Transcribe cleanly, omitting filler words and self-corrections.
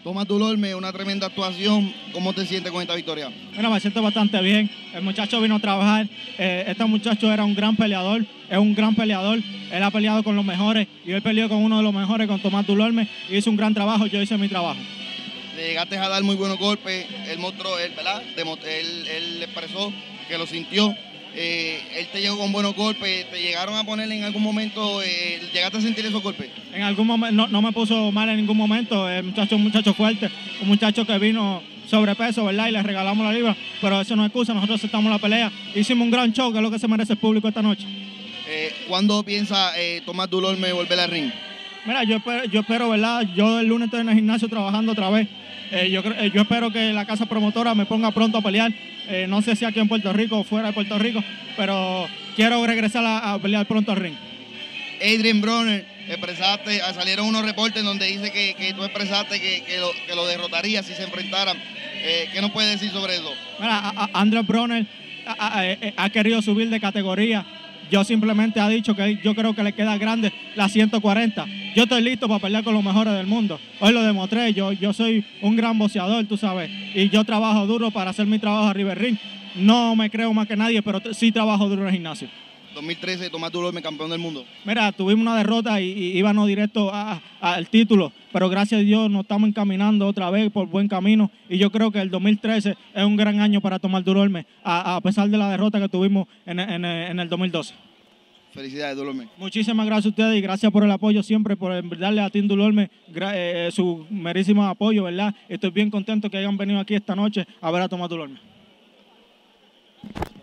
Tomás Dulorme, una tremenda actuación. ¿Cómo te sientes con esta victoria? Bueno, me siento bastante bien. El muchacho vino a trabajar. Este muchacho era un gran peleador, es un gran peleador. Él ha peleado con los mejores y él peleó con uno de los mejores, con Tomás Dulorme. Hizo un gran trabajo, yo hice mi trabajo. Le llegaste a dar muy buenos golpes. Él mostró, ¿verdad? Él expresó que lo sintió. Él te llegó con buenos golpes. ¿Te llegaron a ponerle en algún momento? ¿Llegaste a sentir esos golpes? En algún momento no me puso mal en ningún momento. El muchacho es un muchacho fuerte, un muchacho que vino sobrepeso, ¿verdad? Y le regalamos la libra, pero eso no es excusa. Nosotros aceptamos la pelea. Hicimos un gran show, que es lo que se merece el público esta noche. ¿Cuándo piensa Tomás Dulorme volver al ring? Mira, yo espero, ¿verdad? Yo el lunes estoy en el gimnasio trabajando otra vez. Yo espero que la casa promotora me ponga pronto a pelear. No sé si aquí en Puerto Rico o fuera de Puerto Rico, pero quiero regresar a pelear pronto al ring. Adrian Broner, salieron unos reportes donde dice que tú expresaste que lo derrotaría si se enfrentaran. ¿Qué nos puedes decir sobre eso? Mira, Adrian Broner ha querido subir de categoría. Yo simplemente he dicho que yo creo que le queda grande la 140. Yo estoy listo para pelear con los mejores del mundo. Hoy lo demostré, yo soy un gran boxeador, tú sabes, y yo trabajo duro para hacer mi trabajo arriba del ring. No me creo más que nadie, pero sí trabajo duro en el gimnasio. 2013, Tomás Dulorme, campeón del mundo. Mira, tuvimos una derrota y íbamos directo al título, pero gracias a Dios nos estamos encaminando otra vez por buen camino y yo creo que el 2013 es un gran año para Tomás Dulorme, a pesar de la derrota que tuvimos en el 2012. Felicidades, Dulorme. Muchísimas gracias a ustedes y gracias por el apoyo siempre, por darle a Team Dulorme su merísimo apoyo, ¿verdad? Estoy bien contento que hayan venido aquí esta noche a ver a Tomás Dulorme.